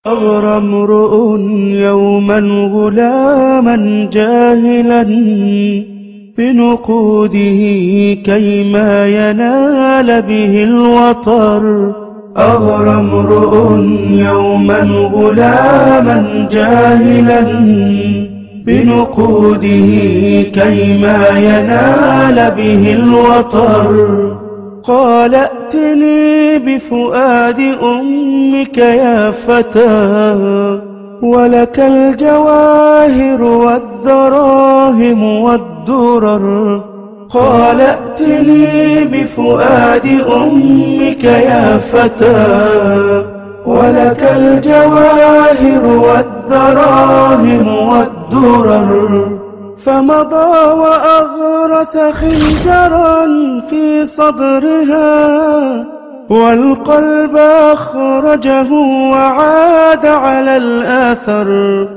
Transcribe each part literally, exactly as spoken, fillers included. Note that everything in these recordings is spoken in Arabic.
أغرى امرؤ يوما غلاما جاهلا بنقوده كيما ينال به الوطر. أغرى امرؤ يوما غلاما جاهلا بنقوده كيما ينال به الوطر. قال ائتني بفؤاد أمك يا فتى، ولك الجواهر والدراهم والدرر. قال ائتني بفؤاد أمك يا فتى، ولك الجواهر والدراهم والدرر. فمضى وأغرس خنجرا في صدرها، والقلب أخرجه وعاد على الآثر.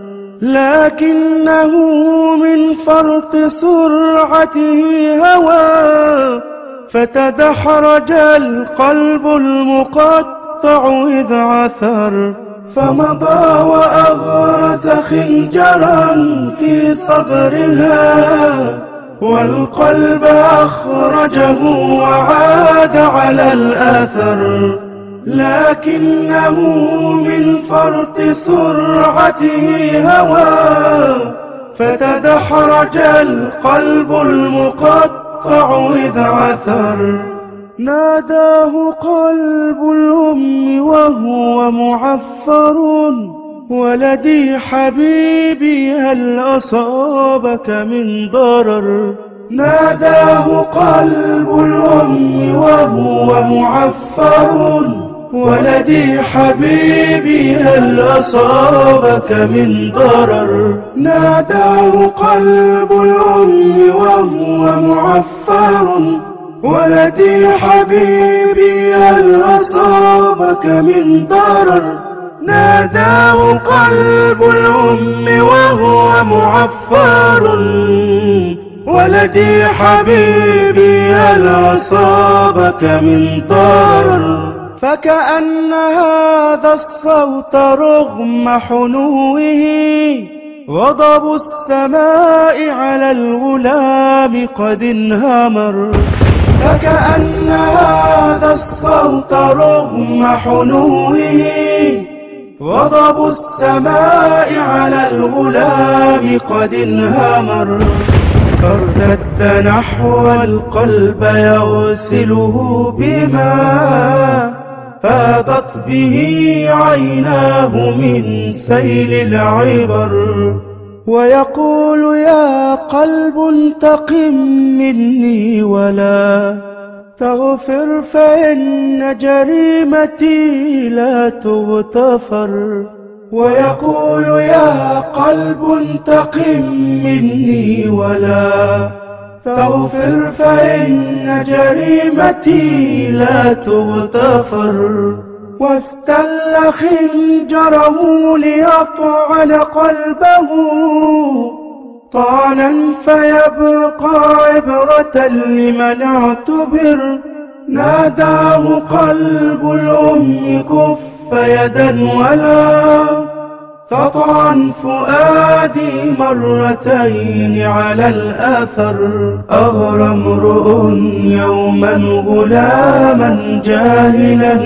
لكنه من فرط سرعته هوى، فتدحرج القلب المقطع إذ عثر. فمضى وأغرس خنجرا في صدرها، والقلب أخرجه وعاد على الآثر. لكنه من فرط سرعته هوى، فتدحرج القلب المقطع إذ عثر. ناداه قلب الأم وهو معفر، ولدي حبيبي هل أصابك من ضرر. ناداه قلب الأم وهو معفر، ولدي حبيبي هل أصابك من ضرر. ناداه قلب الأم وهو معفر، ولدي حبيبي هل أصابك من ضرر. ناداه قلب الأم وهو معفر، ولدي حبيبي هل أصابك من ضرر. فكأن هذا الصوت رغم حنوه غضب السماء على الغلام قد انهمر. فكأن هذا الصوت رغم حنوه غضب السماء على الغلام قد انهمر. فارتد نحو القلب يغسله بما فاضت به عيناه من سيل العبر. ويقول يا قلب انتقم مني ولا تغفر، فإن جريمتي لا تغتفر. ويقول يا قلب انتقم مني ولا تغفر، فإن جريمتي لا تغتفر. واستل خنجره ليطعن قلبه طعنا فيبقى عبرة لمن اعتبر. ناداه قلب الأم كف يدا ولا تطعن فؤادي مرتين على الآثر. أغرى امرؤ يوما غلاما جاهلا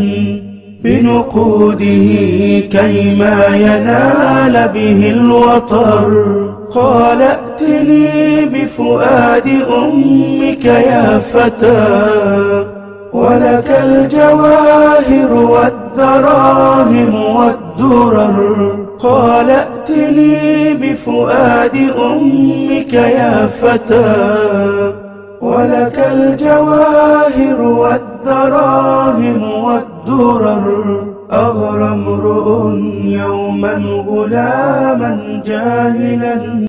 بنقوده كيما ينال به الوطر. قال ائتني بفؤاد أمك يا فتى، ولك الجواهر والدراهم والدرر. قال ائتني بفؤاد أمك يا فتى، ولك الجواهر والدراهم والدرر. أغرى امرؤ يوما غلاما جاهلا